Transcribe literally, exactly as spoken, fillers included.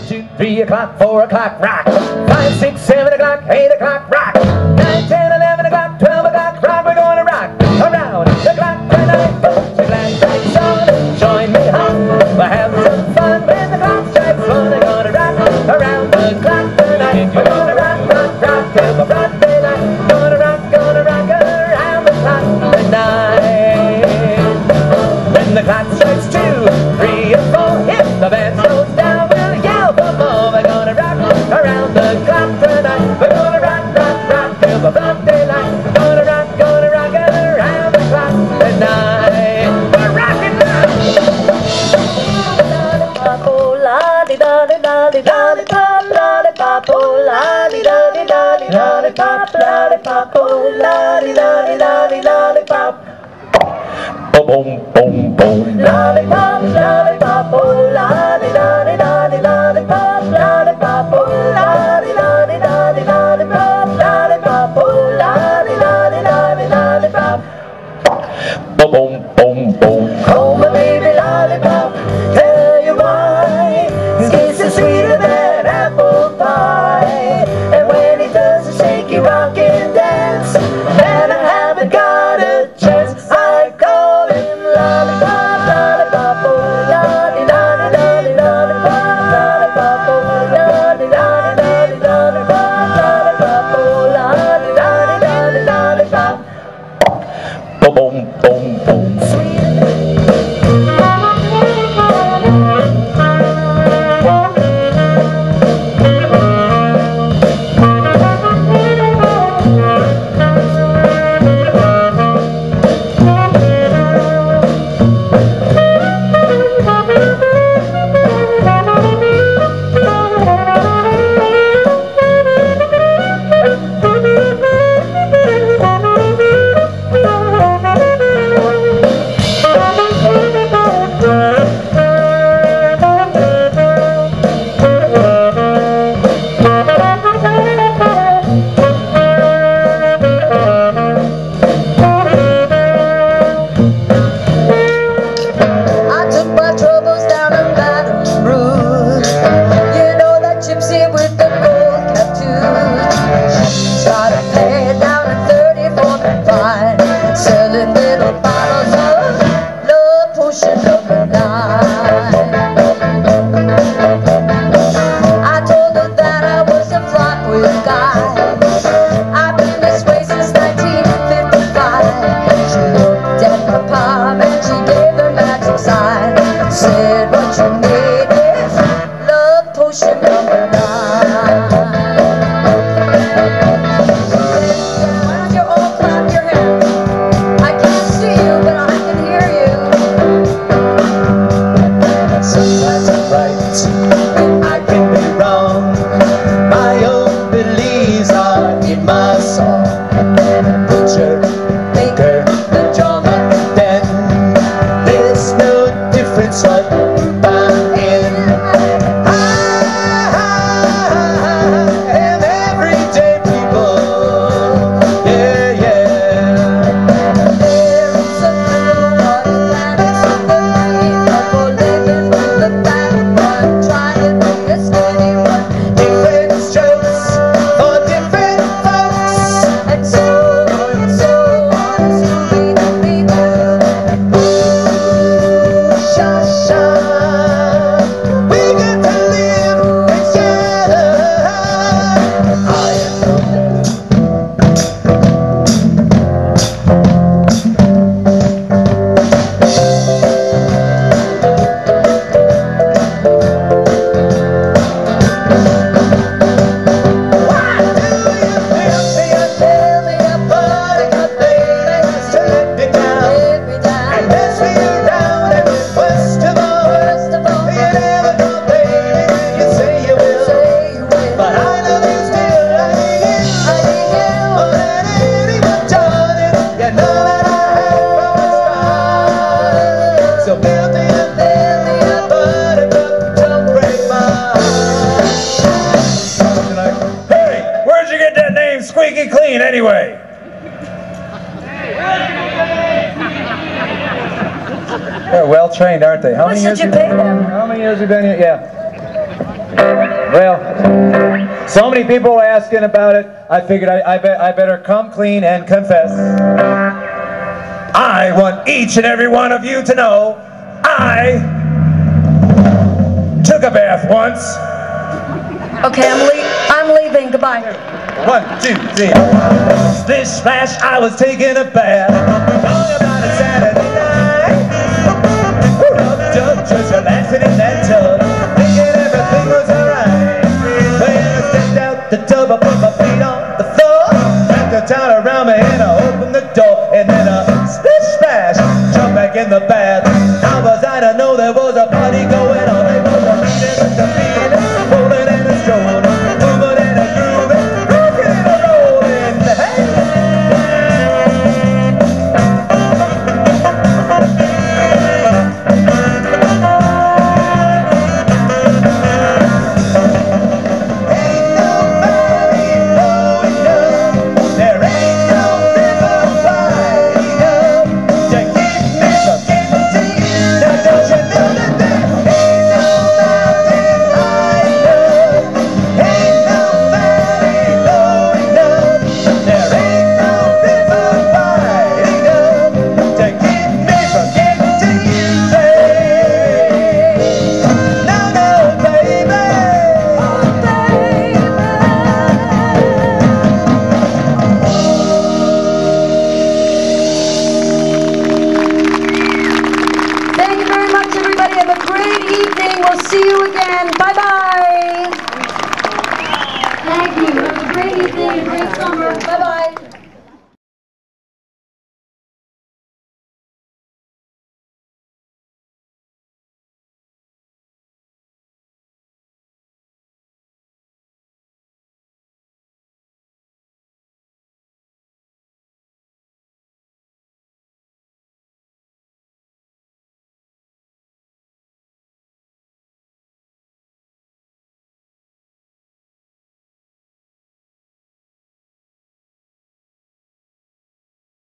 two, three o'clock, four o'clock, rock. Five, six, seven o'clock, eight o'clock, rock. Nine, ten, eleven o'clock, twelve o'clock, rock. We're gonna rock around the clock tonight. So glad strikes on, join me, huh? We'll have some fun when the clock strikes one. We're gonna rock around the clock tonight. We're gonna rock, rock, rock till the broad daylight. Gonna rock, gonna rock around the clock tonight. When the clock strikes two, three, and four, if the band slows down, we'll yell for more. We're gonna rock around the clock tonight. We're gonna rock, rock, rock till the broad daylight. Gonna rock, gonna rock around the clock tonight. We're rocking now. Lollipop, lollipop, oh, lolly, lolly, lolly, lollipop, lollipop, oh, lolly, lolly, lolly, lollipop. Boom, boom, boom. Lollipop, lollipop, oh, lolly, lolly, lolly, lollipop, lollipop, oh, lolly, lolly, lolly, lollipop, lollipop, oh, lolly, lolly, lolly, lollipop. Boom, boom, boom. Oh, my baby lollipop, tell you why. His kiss is sweeter than apple pie. And when he does a shaky rockin' dance, and I haven't got a chance, I call him lollipop, lollipop, oh, lolly, lolly, lolly, lollipop, lollipop, oh, lolly, lolly, lolly, lollipop, lollipop, oh, lolly, lolly, lolly, lollipop. Boom, boom, boom. Squeaky clean anyway. They're well trained, aren't they? How How much many years did you have pay them? How many years have you been here? Yeah. Well, so many people were asking about it. I figured I, I, be, I better come clean and confess. I want each and every one of you to know I took a bath once. Okay, I'm, le I'm leaving. Goodbye. One, two, three. Splish splash, I was taking a bath. Long about a Saturday night. Rubbed up, just relaxing in that tub, thinking everything was alright. When I stepped out the tub, I put my feet on the floor, wrapped the towel around me and I opened the door. And then a splish splash, jump back in the bath. How was I to know there was a party going on? They was a meeting with the feeling, rolling and a strolling, moving and a grooving, rocking and a rolling. Hey! We'll see you again. Bye-bye. Thank you. Have a great evening and great summer. Bye-bye.